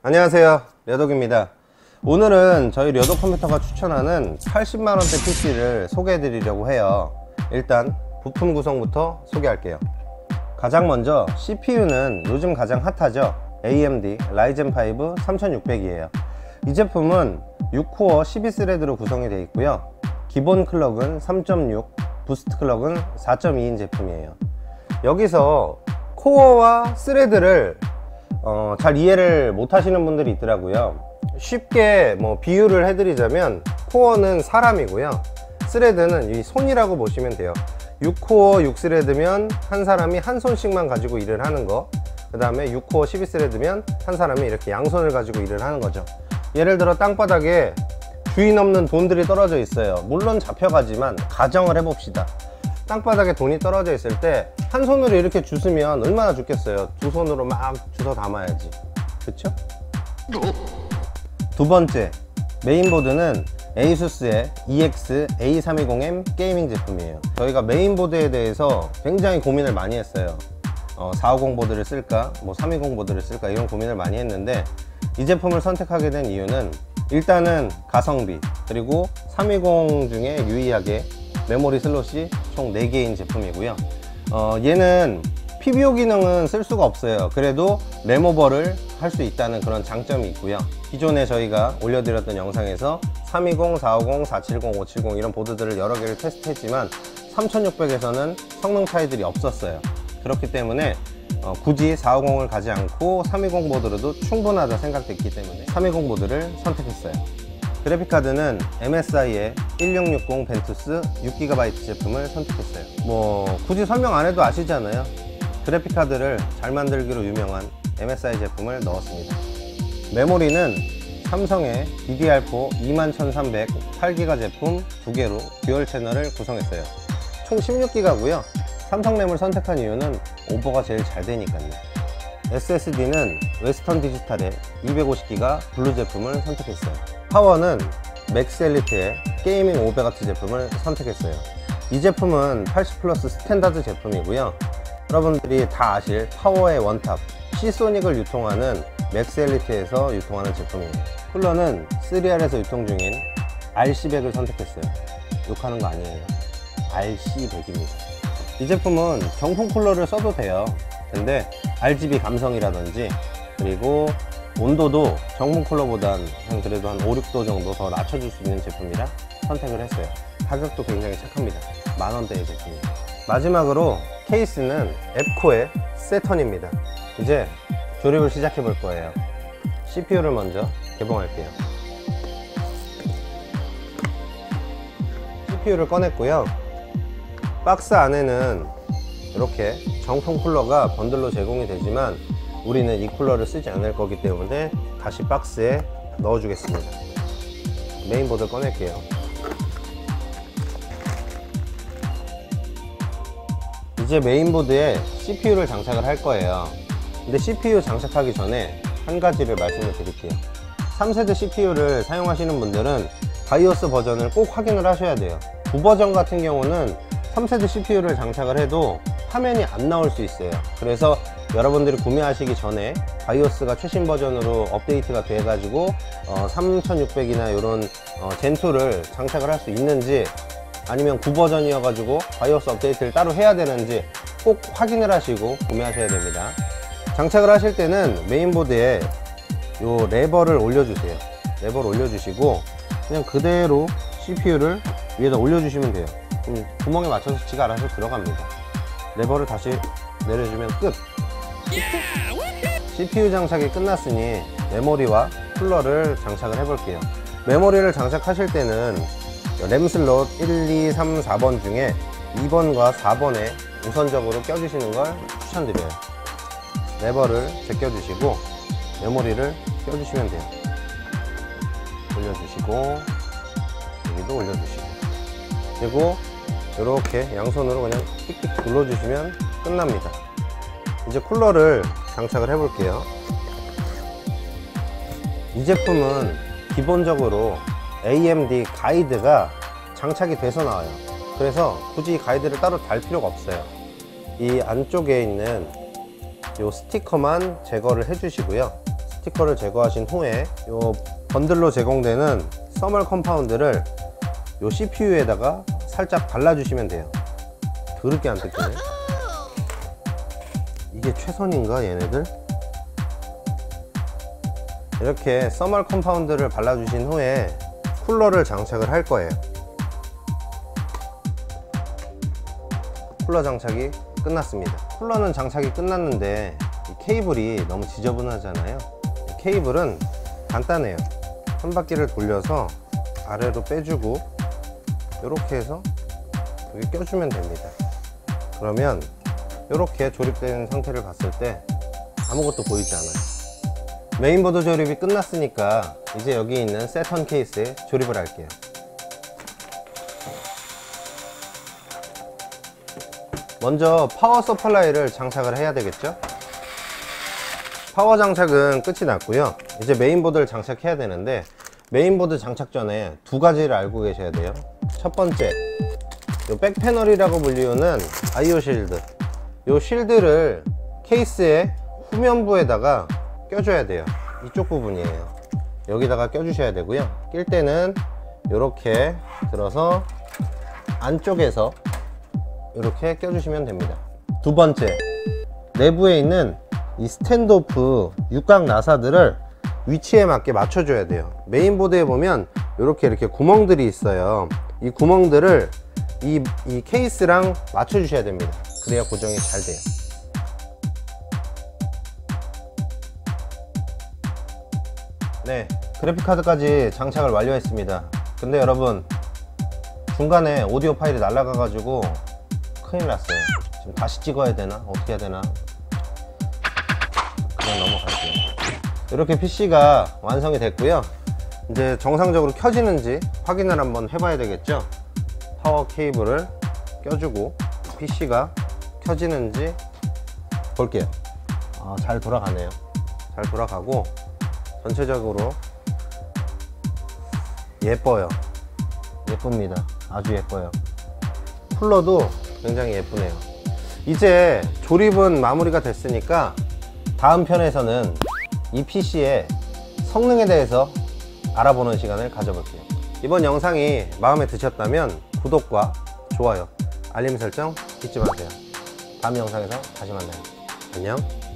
안녕하세요, 려독입니다. 오늘은 저희 려독 컴퓨터가 추천하는 80만원대 PC를 소개해 드리려고 해요. 일단 부품 구성부터 소개할게요. 가장 먼저 CPU는 요즘 가장 핫하죠. AMD 라이젠 5 3600이에요 이 제품은 6코어 12스레드로 구성이 되어 있고요. 기본 클럭은 3.6, 부스트 클럭은 4.2인 제품이에요. 여기서 코어와 스레드를 잘 이해를 못 하시는 분들이 있더라고요. 쉽게 비유를 해드리자면 코어는 사람이고요, 스레드는 이 손이라고 보시면 돼요. 6코어 6스레드면 한 사람이 한 손씩만 가지고 일을 하는 거, 그 다음에 6코어 12스레드면 한 사람이 이렇게 양손을 가지고 일을 하는 거죠. 예를 들어 땅바닥에 주인 없는 돈들이 떨어져 있어요. 물론 잡혀가지만 가정을 해봅시다. 땅바닥에 돈이 떨어져 있을 때 한 손으로 이렇게 주스면 얼마나 좋겠어요. 두 손으로 막 주워 담아야지, 그쵸? 두 번째, 메인보드는 ASUS의 EX A320M 게이밍 제품이에요. 저희가 메인보드에 대해서 굉장히 고민을 많이 했어요. 450 보드를 쓸까, 320 보드를 쓸까, 이런 고민을 많이 했는데 이 제품을 선택하게 된 이유는 일단은 가성비, 그리고 320 중에 유의하게 메모리 슬롯이 총 4개인 제품이고요. 얘는 PBO 기능은 쓸 수가 없어요. 그래도 램오버를 할 수 있다는 그런 장점이 있고요. 기존에 저희가 올려드렸던 영상에서 320, 450, 470, 570 이런 보드들을 여러 개를 테스트했지만 3600에서는 성능 차이들이 없었어요. 그렇기 때문에 굳이 450을 가지 않고 320 보드로도 충분하다 생각됐기 때문에 320 보드를 선택했어요. 그래픽카드는 MSI의 1660 벤투스 6GB 제품을 선택했어요. 굳이 설명 안 해도 아시잖아요. 그래픽카드를 잘 만들기로 유명한 MSI 제품을 넣었습니다. 메모리는 삼성의 DDR4 21300 8GB 제품 2개로 듀얼 채널을 구성했어요. 총 16GB고요 삼성램을 선택한 이유는 오버가 제일 잘 되니까요. SSD는 웨스턴 디지털의 250GB 블루 제품을 선택했어요. 파워는 맥스 엘리트의 게이밍 500W 제품을 선택했어요. 이 제품은 80 플러스 스탠다드 제품이고요. 여러분들이 다 아실 파워의 원탑 C소닉을 유통하는 맥스 엘리트에서 유통하는 제품이에요. 쿨러는 3R에서 유통 중인 RC100을 선택했어요. 욕하는 거 아니에요. RC100입니다. 이 제품은 정품 쿨러를 써도 돼요. 근데 RGB 감성이라든지 그리고 온도도 정품 쿨러보단 그래도 한 5, 6도 정도 더 낮춰줄 수 있는 제품이라 선택을 했어요. 가격도 굉장히 착합니다. 만원대의 제품입니다. 마지막으로 케이스는 앱코의 세턴입니다. 이제 조립을 시작해 볼 거예요. CPU를 먼저 개봉할게요. CPU를 꺼냈고요. 박스 안에는 이렇게 정품 쿨러가 번들로 제공이 되지만 우리는 이 쿨러를 쓰지 않을 거기 때문에 다시 박스에 넣어 주겠습니다. 메인보드 꺼낼게요. 이제 메인보드에 CPU를 장착을 할 거예요. 근데 CPU 장착하기 전에 한 가지를 말씀을 드릴게요. 3세대 CPU를 사용하시는 분들은 바이오스 버전을 꼭 확인을 하셔야 돼요. 9버전 같은 경우는 3세대 CPU를 장착을 해도 화면이 안 나올 수 있어요. 그래서 여러분들이 구매하시기 전에 바이오스가 최신 버전으로 업데이트가 돼 가지고 3600이나 이런 젠2를 장착을 할 수 있는지, 아니면 9버전이어 가지고 바이오스 업데이트를 따로 해야 되는지 꼭 확인을 하시고 구매하셔야 됩니다. 장착을 하실 때는 메인보드에 요 레버를 올려주세요. 레버를 올려주시고 그냥 그대로 CPU를 위에다 올려주시면 돼요. 그럼 구멍에 맞춰서 지가 알아서 들어갑니다. 레버를 다시 내려주면 끝. CPU 장착이 끝났으니 메모리와 쿨러를 장착을 해 볼게요. 메모리를 장착하실 때는 램 슬롯 1, 2, 3, 4번 중에 2번과 4번에 우선적으로 껴주시는 걸 추천드려요. 레버를 제껴주시고 메모리를 껴주시면 돼요. 올려주시고 여기도 올려주시고, 그리고 이렇게 양손으로 그냥 띡띡 눌러주시면 끝납니다. 이제 쿨러를 장착을 해 볼게요. 이 제품은 기본적으로 AMD 가이드가 장착이 돼서 나와요. 그래서 굳이 가이드를 따로 달 필요가 없어요. 이 안쪽에 있는 이 스티커만 제거를 해 주시고요. 스티커를 제거하신 후에 요 번들로 제공되는 서멀 컴파운드를 요 CPU에다가 살짝 발라주시면 돼요. 더럽게 안 뜯기네. 이게 최선인가 얘네들? 이렇게 서멀 컴파운드를 발라주신 후에 쿨러를 장착을 할 거예요. 쿨러 장착이 끝났습니다. 쿨러는 장착이 끝났는데 이 케이블이 너무 지저분하잖아요. 이 케이블은 간단해요. 한 바퀴를 돌려서 아래로 빼주고 이렇게 해서 여기 껴주면 됩니다. 그러면 이렇게 조립된 상태를 봤을 때 아무것도 보이지 않아요. 메인보드 조립이 끝났으니까 이제 여기 있는 세턴 케이스에 조립을 할게요. 먼저 파워 서플라이를 장착을 해야 되겠죠. 파워 장착은 끝이 났고요. 이제 메인보드를 장착해야 되는데, 메인보드 장착 전에 두 가지를 알고 계셔야 돼요. 첫 번째, 요 백패널이라고 불리우는 IO 실드, 요 실드를 케이스의 후면부에다가 껴줘야 돼요. 이쪽 부분이에요. 여기다가 껴주셔야 되고요. 낄 때는 이렇게 들어서 안쪽에서 이렇게 껴주시면 됩니다. 두 번째, 내부에 있는 이 스탠드오프 육각 나사들을 위치에 맞게 맞춰줘야 돼요. 메인보드에 보면 이렇게 구멍들이 있어요. 이 구멍들을 이 케이스랑 맞춰주셔야 됩니다. 그래야 고정이 잘 돼요. 네, 그래픽카드까지 장착을 완료했습니다. 근데 여러분, 중간에 오디오 파일이 날아가 가지고 큰일 났어요. 지금 다시 찍어야 되나? 어떻게 해야 되나? 그냥 넘어갈게요. 이렇게 PC가 완성이 됐고요. 이제 정상적으로 켜지는지 확인을 한번 해봐야 되겠죠. 파워 케이블을 껴주고 PC가 켜지는지 볼게요. 잘 돌아가네요. 잘 돌아가고 전체적으로 예뻐요. 예쁩니다. 아주 예뻐요. 쿨러도 굉장히 예쁘네요. 이제 조립은 마무리가 됐으니까 다음 편에서는 이 PC의 성능에 대해서 알아보는 시간을 가져볼게요. 이번 영상이 마음에 드셨다면 구독과 좋아요, 알림 설정 잊지 마세요. 다음 영상에서 다시 만나요. 안녕.